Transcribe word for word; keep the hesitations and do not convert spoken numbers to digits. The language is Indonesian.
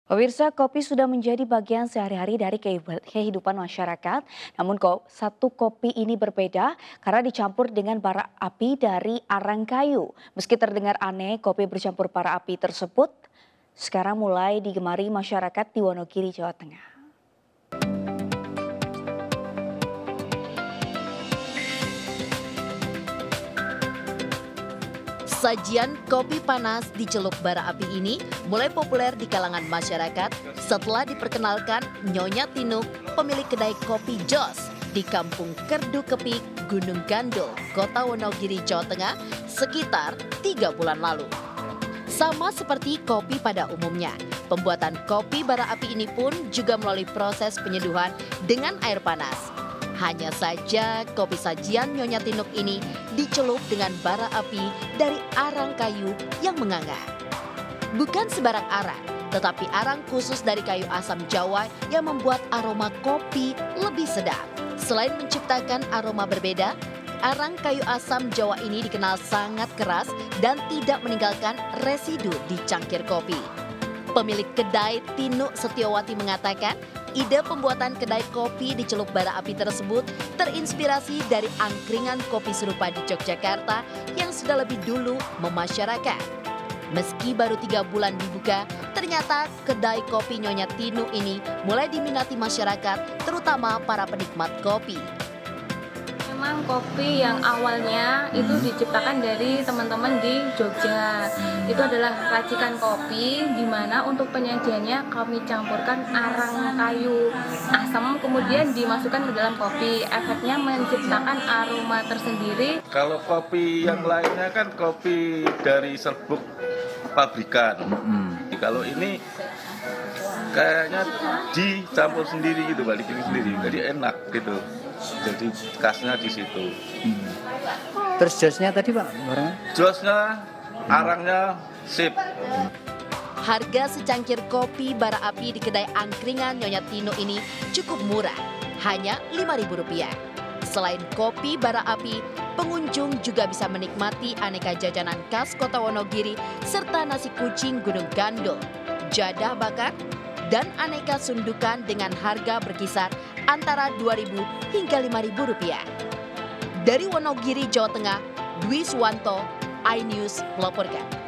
Pemirsa, kopi sudah menjadi bagian sehari-hari dari kehidupan masyarakat. Namun kok satu kopi ini berbeda karena dicampur dengan bara api dari arang kayu. Meski terdengar aneh, kopi bercampur bara api tersebut sekarang mulai digemari masyarakat di Wonogiri, Jawa Tengah. Sajian kopi panas dicelup bara api ini mulai populer di kalangan masyarakat setelah diperkenalkan Nyonya Tinuk, pemilik kedai kopi Jos di Kampung Kerdu Kepik, Gunung Gandul, Kota Wonogiri, Jawa Tengah sekitar tiga bulan lalu. Sama seperti kopi pada umumnya, pembuatan kopi bara api ini pun juga melalui proses penyeduhan dengan air panas. Hanya saja kopi sajian Nyonya Tinuk ini dicelup dengan bara api dari arang kayu yang menganga. Bukan sembarang arang, tetapi arang khusus dari kayu asam Jawa yang membuat aroma kopi lebih sedap. Selain menciptakan aroma berbeda, arang kayu asam Jawa ini dikenal sangat keras dan tidak meninggalkan residu di cangkir kopi. Pemilik kedai Tinuk Setiawati mengatakan, ide pembuatan kedai kopi dicelup bara api tersebut terinspirasi dari angkringan kopi serupa di Yogyakarta yang sudah lebih dulu memasyarakat. Meski baru tiga bulan dibuka, ternyata kedai kopi Nyonya Tinuk ini mulai diminati masyarakat, terutama para penikmat kopi. Memang kopi yang awalnya itu diciptakan dari teman-teman di Jogja. Itu adalah racikan kopi di mana untuk penyajiannya kami campurkan arang kayu asam kemudian dimasukkan ke dalam kopi. Efeknya menciptakan aroma tersendiri. Kalau kopi yang lainnya kan kopi dari serbuk pabrikan. Mm-hmm. Kalau ini kayaknya dicampur sendiri gitu, balik ini sendiri. Jadi enak gitu. Jadi khasnya di situ. Hmm. Terus josnya tadi Pak, barangnya? Josnya, arangnya sip. Harga secangkir kopi bara api di kedai angkringan Nyonya Tinuk ini cukup murah, hanya lima ribu rupiah. Selain kopi bara api, pengunjung juga bisa menikmati aneka jajanan khas Kota Wonogiri serta nasi kucing Gunung Gandul, jadah bakar, dan aneka sundukan dengan harga berkisar antara dua ribu hingga lima ribu rupiah. Dari Wonogiri, Jawa Tengah, Dwi Suwanto, iNews melaporkan.